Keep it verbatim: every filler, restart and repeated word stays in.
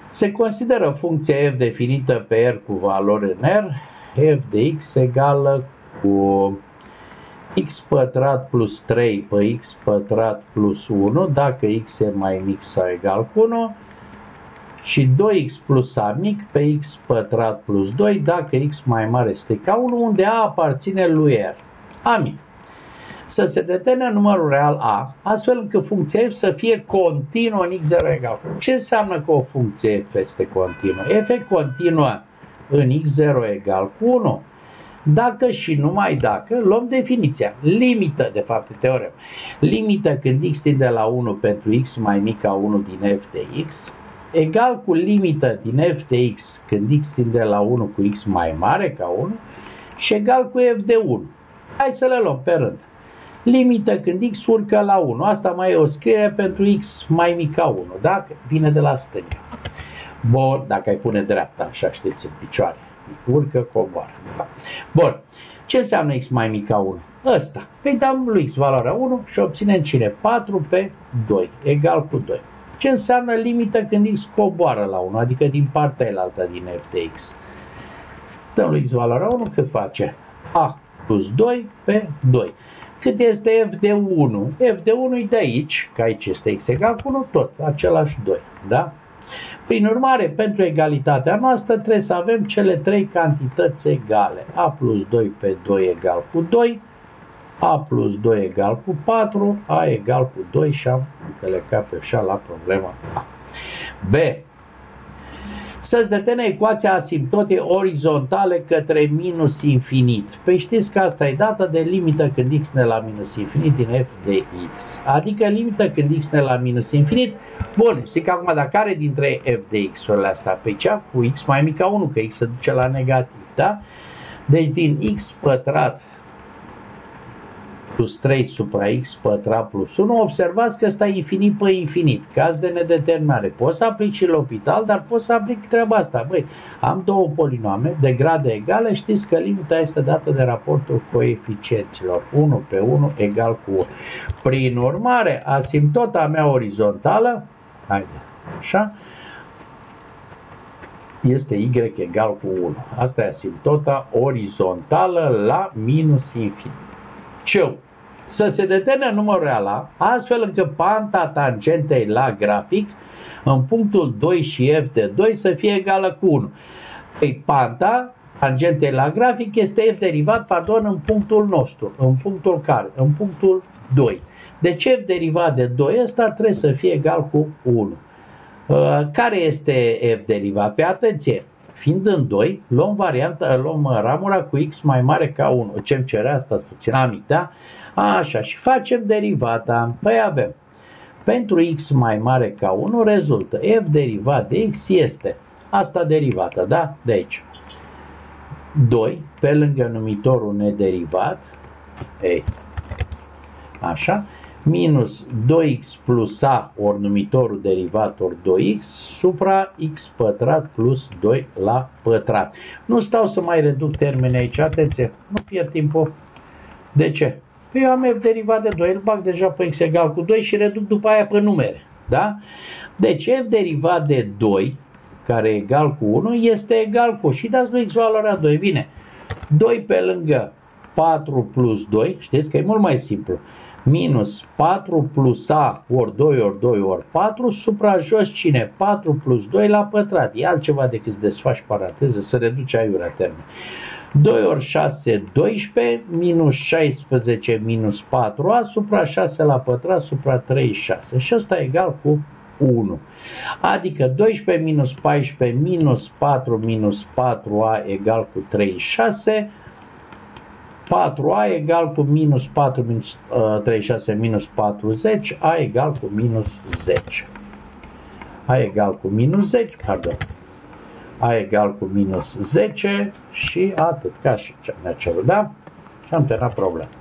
Se consideră funcția f definită pe R cu valori în R, f de x egală cu x pătrat plus trei pe x pătrat plus unu, dacă x e mai mic sau egal cu unu, și doi x plus a mic pe x pătrat plus doi, dacă x mai mare este ca unu, unde a aparține lui R. A mic. Să se determine numărul real a, astfel încât funcția f să fie continuă în x zero egal cu unu. Ce înseamnă că o funcție f este continuă? F e continuă în x zero egal cu unu. Dacă și numai dacă luăm definiția, limită, de fapt, teorem, limită când x tinde la unu pentru x mai mic ca unu din f de x, egal cu limită din f de x când x tinde la unu cu x mai mare ca unu și egal cu f de unu. Hai să le luăm pe rând. Limită când x urcă la unu, asta mai e o scriere pentru x mai mic ca unu, da? Vine de la stânga. Bun, dacă ai pune dreapta, așa știți, în picioare. Urcă, coboară. Bun. Ce înseamnă x mai mic ca unu? Ăsta. Păi dăm lui x valoarea unu și obținem cine? patru pe doi, egal cu doi. Ce înseamnă limită când x coboară la unu, adică din partea elaltă din f de x? Dăm lui x valoarea unu, cât face? A plus doi pe doi. Cât este f de unu? F de unu e de aici, că aici este x egal cu unu, tot, același doi. Da? Prin urmare, pentru egalitatea noastră trebuie să avem cele trei cantități egale. A plus doi pe doi egal cu doi, A plus doi egal cu patru, A egal cu doi și am încălecat pe așa la problema A. B. Să-ți determine ecuația asimptotei orizontale către minus infinit. Păi știți că asta e dată de limită când x ne la minus infinit din f de x. Adică limită când x ne la minus infinit. Bun, știi că acum dacă are dintre f de x-urile astea pe cea cu x mai mic ca unu, că x se duce la negativ, da? Deci din x pătrat plus trei supra x pătrat plus unu, observați că ăsta e infinit pe infinit, caz de nedeterminare. Poți să aplic și L'Hopital, dar poți să aplic treaba asta. Băi, am două polinoame de grade egale, știți că limita este dată de raportul coeficienților. unu pe unu egal cu unu. Prin urmare, asimptota mea orizontală, haide, așa, este y egal cu unu. Asta e asimptota orizontală la minus infinit. C. Să se determine numărul real A, astfel încât panta tangentei la grafic în punctul doi și f de doi să fie egală cu unu. Păi panta tangentei la grafic este f derivat, pardon, în punctul nostru. În punctul care? În punctul doi. Deci f derivat de doi ăsta trebuie să fie egal cu unu. Care este f derivat? Pe atenție! Fiind în doi, luăm varianta, luăm ramura cu x mai mare ca unu. Ce-mi cere asta? Puțin amic, da? Așa, și facem derivata. Păi avem, pentru x mai mare ca unu rezultă f derivat de x este asta derivată, da? De aici. doi pe lângă numitorul nederivat, ei, așa, minus doi x plus a ori numitorul derivat ori doi x supra x pătrat plus doi la pătrat. Nu stau să mai reduc termeni aici, atenție, nu pierd timpul. De ce? Eu am f derivat de doi, îl bag deja pe x egal cu doi și reduc după aia pe numere. Da? Deci f derivat de doi, care e egal cu unu, este egal cu, și dați lui x valoarea doi, bine, doi pe lângă patru plus doi, știți că e mult mai simplu, minus patru plus a ori doi ori doi ori patru, supra jos cine? patru plus doi la pătrat. E altceva decât să desfaci paranteză, să reduci aiurea termen. doi ori șase, doisprezece, minus șaisprezece minus patru a, supra șase la pătrat, supra treizeci și șase. Și ăsta e egal cu unu. Adică doisprezece minus paisprezece minus patru minus patru a egal cu treizeci și șase. patru a egal cu minus patru minus uh, treizeci și șase minus patruzeci, a egal cu minus zece. A egal cu minus zece, pardon. A egal cu minus zece și atât, ca și ce ne-a cerut, da? Și am terminat problema.